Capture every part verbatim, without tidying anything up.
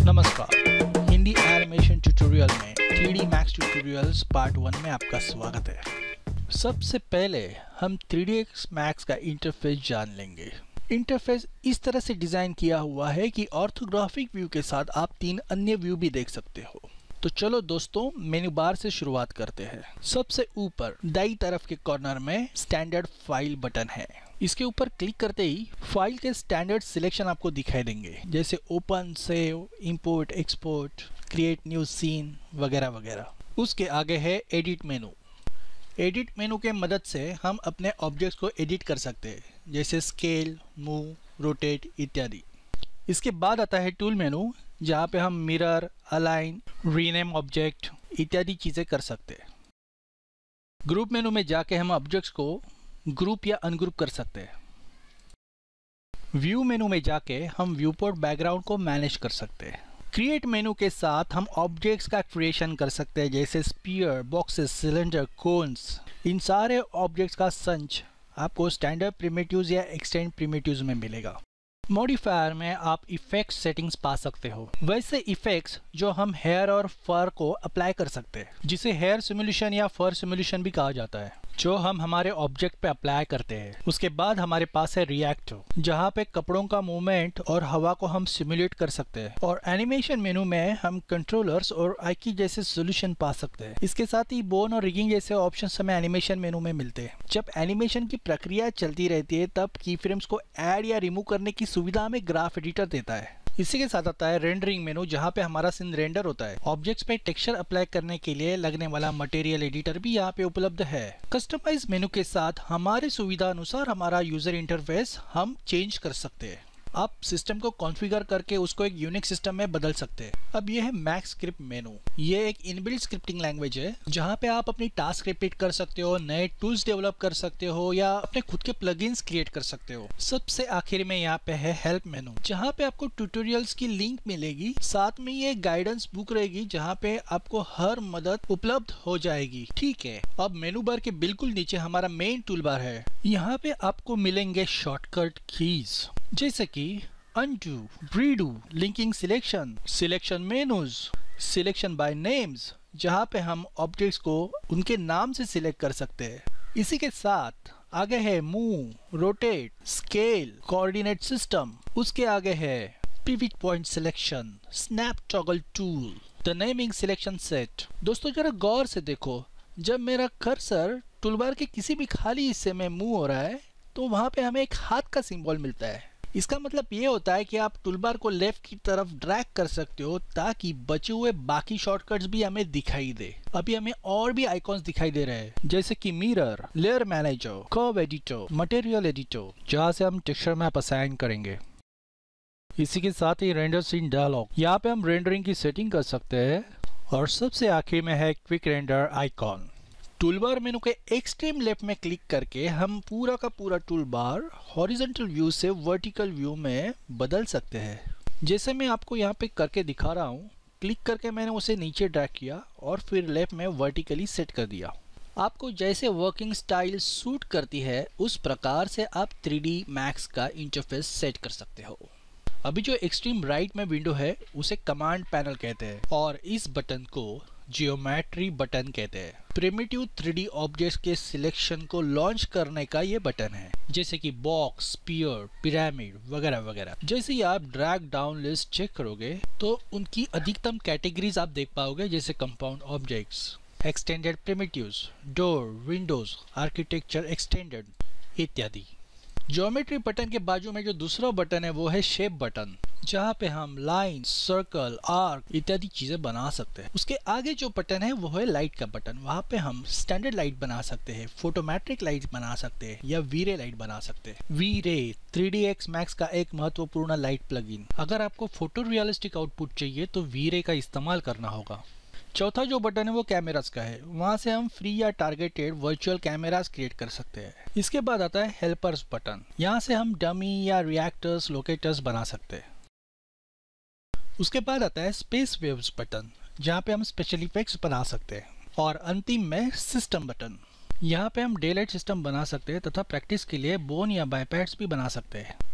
नमस्कार, Hindi animation tutorial में three D max tutorials part one में आपका स्वागत है। सबसे पहले हम थ्री डी मैक्स का इंटरफेस जान लेंगे। इंटरफेस इस तरह से डिज़ाइन किया हुआ है कि ऑर्थोग्राफिक व्यू के साथ आप तीन अन्य व्यू भी देख सकते हो। तो चलो दोस्तों, मेन्यू बार से शुरुआत करते हैं। सबसे ऊपर दाईं तरफ के कॉर्नर में स्टैंडर्ड फाइल बटन है। इसके ऊपर क्लिक करते ही फाइल के स्टैंडर्ड सिलेक्शन आपको दिखाई देंगे, जैसे open, save, import, export, create new scene वगैरह वगैरह। उसके आगे है एडिट मेनू। एडिट मेनू के मदद से हम अपने ऑब्जेक्ट्स को एडिट कर सकते हैं, जैसे स्केल, मूव, रोटेट इत्यादि। इसके बाद आता है टूल मेनू, जहाँ पे हम मिरर, अलाइन, रीनेम ऑब्जेक्ट इत्यादि चीज़ें कर सकते हैं। ग्रुप मेनू में जाके हम ऑब्जेक्ट्स को ग्रुप या अनग्रुप कर सकते हैं। व्यू मेनू में जाके हम व्यूपोर्ट बैकग्राउंड को मैनेज कर सकते हैं। क्रिएट मेनू के साथ हम ऑब्जेक्ट्स का क्रिएशन कर सकते हैं, जैसे स्पीयर, बॉक्सेस, सिलेंडर, कोन्स। इन सारे ऑब्जेक्ट्स का संच आपको स्टैंडर्ड प्रिमिटिव्स या एक्सटेंड प्रिमिटिव्स में मिलेगा। मॉडिफायर में आप इफेक्ट्स सेटिंग्स पा सकते हो, वैसे इफेक्ट्स जो हम हेयर और फर को अप्लाई कर सकते हैं, जिसे हेयर सिमुलेशन या फर सिमुलेशन भी कहा जाता है, जो हम हमारे ऑब्जेक्ट पे अप्लाई करते हैं। उसके बाद हमारे पास है रिएक्ट, जहाँ पे कपड़ों का मूवमेंट और हवा को हम सिमुलेट कर सकते हैं। और एनिमेशन मेनू में हम कंट्रोलर्स और आईकी जैसे सोल्यूशन पा सकते हैं। इसके साथ ही बोन और रिगिंग जैसे ऑप्शंस हमें एनिमेशन मेनू में मिलते हैं। जब एनिमेशन की प्रक्रिया चलती रहती है, तब की फ्रेम्स को ऐड या रिमूव करने की सुविधा हमें ग्राफ एडिटर देता है। इसी के साथ आता है रेंडरिंग मेनू, जहाँ पे हमारा सीन रेंडर होता है। ऑब्जेक्ट्स पे टेक्सचर अप्लाई करने के लिए लगने वाला मटेरियल एडिटर भी यहाँ पे उपलब्ध है। कस्टमाइज मेनू के साथ हमारे सुविधा अनुसार हमारा यूजर इंटरफेस हम चेंज कर सकते हैं। आप सिस्टम को कॉन्फ़िगर करके उसको एक यूनिक सिस्टम में बदल सकते हैं। अब ये है मैक्स स्क्रिप्ट मेनू। ये एक इनबिल्ट स्क्रिप्टिंग लैंग्वेज है, जहाँ पे आप अपनी टास्क रिपीट कर सकते हो, नए टूल्स डेवलप कर सकते हो या अपने खुद के प्लगइन्स क्रिएट कर सकते हो। सबसे आखिर में यहाँ पे है हेल्प मेनू, जहाँ पे आपको ट्यूटोरियल्स की लिंक मिलेगी। साथ में ये गाइडेंस बुक रहेगी, जहाँ पे आपको हर मदद उपलब्ध हो जाएगी। ठीक है, अब मेनू बार के बिल्कुल नीचे हमारा मेन टूल बार है। यहाँ पे आपको मिलेंगे शॉर्टकट कीज, जैसे कि undo, redo, linking selection, selection menus, selection by names, जहाँ पे हम ऑब्जेक्ट्स को उनके नाम से सिलेक्ट कर सकते हैं। इसी के साथ आगे है move, rotate, scale, coordinate system. उसके आगे है pivot point selection, snap toggle tool, the naming selection set. दोस्तों जरा गौर से देखो, जब मेरा कर्सर टूलबार के किसी भी खाली हिस्से में मूव हो रहा है, तो वहाँ पे हमें एक हाथ का सिंबल मिलता है। इसका मतलब ये होता है कि आप टूलबार को लेफ्ट की तरफ ड्रैग कर सकते हो, ताकि बचे हुए बाकी शॉर्टकट्स भी हमें दिखाई दे। अभी हमें और भी आइकॉन्स दिखाई दे रहे हैं, जैसे कि mirror, layer manager, curve editor, material editor, जहाँ से हम टेक्सचर मैप असाइन करेंगे। इसी के साथ ही रेंडर सीन डायलॉग, यहाँ पे हम रेंडरिंग की सेटिंग कर सकते हैं। और सबसे आखिर में है quick render icon. Toolbar menu के एक्सट्रीम लेफ्ट में क्लिक करके हम पूरा का पूरा टूलबार हॉरिजॉन्टल व्यू से वर्टिकल व्यू में बदल सकते हैं, जैसे मैं आपको यहाँ पे करके दिखा रहा हूँ। क्लिक करके मैंने उसे नीचे ड्रैग किया और फिर लेफ्ट में वर्टिकली सेट कर दिया। आपको जैसे वर्किंग स्टाइल सूट करती है, उस प्रकार से आप थ्री डी मैक्स का इंटरफेस सेट कर सकते हो। अभी जो एक्सट्रीम राइट में विंडो है, उसे कमांड पैनल कहते हैं, और इस बटन को जियोमेट्री बटन कहते हैं। प्रिमिटिव थ्री डी ऑब्जेक्ट्स के सिलेक्शन को लॉन्च करने का ये बटन है, जैसे कि बॉक्स, स्पीयर, पिरामिड वगैरह वगैरह। जैसे ही आप ड्रैग डाउन लिस्ट चेक करोगे, तो उनकी अधिकतम कैटेगरीज आप देख पाओगे, जैसे compound objects, extended primitives, door, windows, architecture extended इत्यादि। ज्योमेट्री बटन के बाजू में जो दूसरा बटन है, वो है शेप बटन, जहाँ पे हम लाइन, सर्कल, आर्क इत्यादि चीजें बना सकते हैं। उसके आगे जो बटन है, वो है लाइट का बटन। वहाँ पे हम स्टैंडर्ड लाइट बना सकते हैं, फोटोमेट्रिक लाइट बना सकते हैं या वी रे लाइट बना सकते हैं। वी रे थ्री डी एक्स मैक्स का एक महत्वपूर्ण लाइट प्लगइन। अगर आपको फोटो रियलिस्टिक आउटपुट चाहिए, तो वी रे का इस्तेमाल करना होगा। चौथा जो बटन है, वो कैमरास का है। वहाँ से हम फ्री या टारगेटेड वर्चुअल कैमरास क्रिएट कर सकते हैं। इसके बाद आता है हेल्पर्स बटन। यहाँ से हम डमी या रिएक्टर्स, लोकेटर्स बना सकते हैं। उसके बाद आता है स्पेस वेव्स बटन, जहाँ पे हम स्पेशल इफेक्ट्स बना सकते हैं। और अंतिम में सिस्टम बटन, यहाँ पे हम डे लाइट सिस्टम बना सकते हैं तथा प्रैक्टिस के लिए बोन या बाइपैड्स भी बना सकते हैं।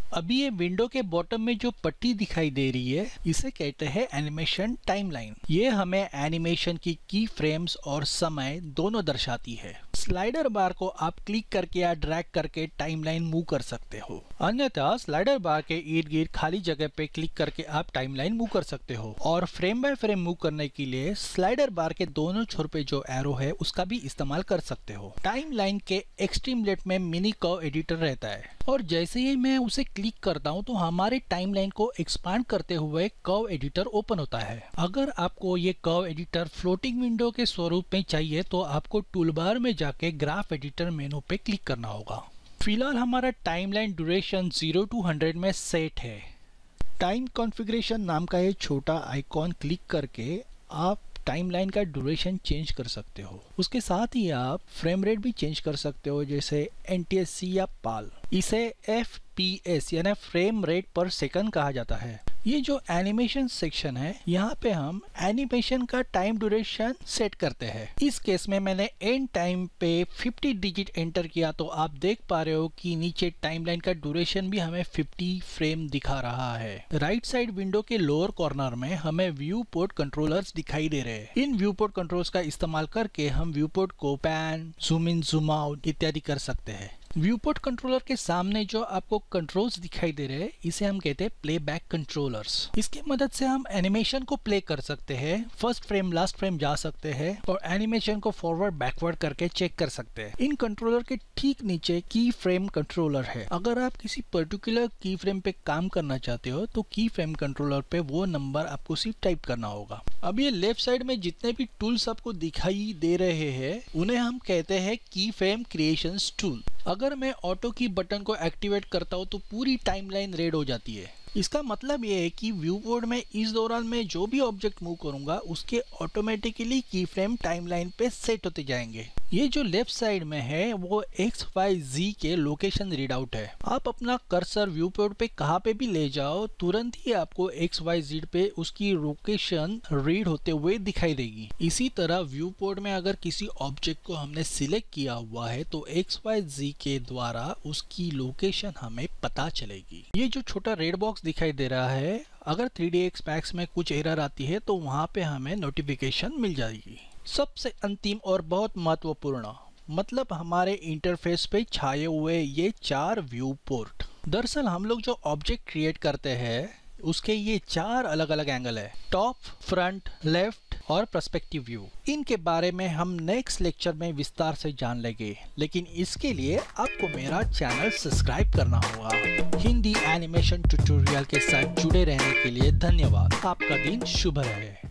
अभी ये विंडो के बॉटम में जो पट्टी दिखाई दे रही है इसे कहते हैं एनिमेशन टाइमलाइन। ये हमें एनिमेशन की की फ्रेम्स और समय दोनों दर्शाती है। स्लाइडर बार को आप क्लिक करके या ड्रैग करके टाइमलाइन मूव कर सकते हो, अन्यथा स्लाइडर बार के इर्द गिर्द खाली जगह पे क्लिक करके आप टाइमलाइन मूव कर सकते हो। और फ्रेम बाय फ्रेम मूव करने के लिए स्लाइडर बार के दोनों छोर पे जो एरो है उसका भी इस्तेमाल कर सकते हो। टाइमलाइन के एक्सट्रीम लेफ्ट में मिनी कर्व एडिटर रहता है और जैसे ही मैं उसे क्लिक करता हूं तो हमारे टाइमलाइन को एक्सपांड करते हुए कर्व एडिटर ओपन होता है। अगर आपको ये कर्व एडिटर फ्लोटिंग विंडो के स्वरूप में चाहिए तो आपको टूलबार में जाके ग्राफ एडिटर मेनू पे क्लिक करना होगा। फिलहाल हमारा timeline duration zero to hundred में सेट है। टाइम कॉन्फ़िगरेशन नाम का ये छोटा आइकॉन क्लिक करके आप टाइमलाइन का ड्यूरेशन चेंज कर सकते हो। उसके साथ ही आप फ्रेम रेट भी चेंज कर सकते हो, जैसे एन टी एस सी या पाल। इसे एफ पी एस यानी फ्रेम रेट पर सेकंड कहा जाता है। ये जो एनिमेशन सेक्शन है यहाँ पे हम एनिमेशन का टाइम ड्यूरेशन सेट करते हैं। इस केस में मैंने एंड टाइम पे फिफ्टी डिजिट एंटर किया तो आप देख पा रहे हो कि नीचे टाइमलाइन का ड्यूरेशन भी हमें फिफ्टी फ्रेम दिखा रहा है। राइट साइड विंडो के लोअर कॉर्नर में हमें व्यू पोर्ट कंट्रोलर्स दिखाई दे रहे हैं। इन व्यू पोर्ट कंट्रोल्स का इस्तेमाल करके हम व्यू पोर्ट को pan, zoom in, zoom out इत्यादि कर सकते हैं। व्यूपोर्ट कंट्रोलर के सामने जो आपको कंट्रोल्स दिखाई दे रहे हैं इसे हम कहते हैं प्लेबैक कंट्रोलर्स। इसकी मदद से हम एनिमेशन को प्ले कर सकते हैं, फर्स्ट फ्रेम लास्ट फ्रेम जा सकते हैं और एनिमेशन को फॉरवर्ड बैकवर्ड करके चेक कर सकते हैं। इन कंट्रोलर के ठीक नीचे की फ्रेम कंट्रोलर है। अगर आप किसी पर्टिकुलर की फ्रेम पे काम करना चाहते हो तो की फ्रेम कंट्रोलर पे वो नंबर आपको सिर्फ टाइप करना होगा। अब ये लेफ्ट साइड में जितने भी टूल्स आपको दिखाई दे रहे हैं उन्हें हम कहते हैं की फ्रेम क्रिएशन टूल। अगर मैं ऑटो की बटन को एक्टिवेट करता हूँ तो पूरी टाइमलाइन रेड हो जाती है। इसका मतलब ये है कि व्यू पोर्ट में इस दौरान मैं जो भी ऑब्जेक्ट मूव करूंगा उसके ऑटोमेटिकली की फ्रेम टाइमलाइन पे सेट होते जाएंगे। ये जो लेफ्ट साइड में है वो एक्स वाई जी के लोकेशन रीड आउट है। आप अपना कर्सर व्यू पोर्ट पे कहाँ पे भी ले जाओ तुरंत ही आपको एक्स वाई जेड पे उसकी लोकेशन रीड होते हुए दिखाई देगी। इसी तरह व्यू पोर्ट में अगर किसी ऑब्जेक्ट को हमने सिलेक्ट किया हुआ है तो एक्स वाई जी के द्वारा उसकी लोकेशन हमें पता चलेगी। ये जो छोटा रेड बॉक्स दिखाई दे रहा है, अगर थ्री डी एक्स मैक्स में कुछ एरर आती है तो वहां पे हमें नोटिफिकेशन मिल जाएगी। सबसे अंतिम और बहुत महत्वपूर्ण मतलब हमारे इंटरफेस पे छाए हुए ये चार व्यू पोर्ट। दरअसल हम लोग जो ऑब्जेक्ट क्रिएट करते हैं उसके ये चार अलग अलग एंगल है, टॉप, फ्रंट, लेफ्ट और पर्सपेक्टिव व्यू। इनके बारे में हम नेक्स्ट लेक्चर में विस्तार से जान लेंगे, लेकिन इसके लिए आपको मेरा चैनल सब्सक्राइब करना होगा। हिंदी एनिमेशन ट्यूटोरियल के साथ जुड़े रहने के लिए धन्यवाद। आपका दिन शुभ रहे।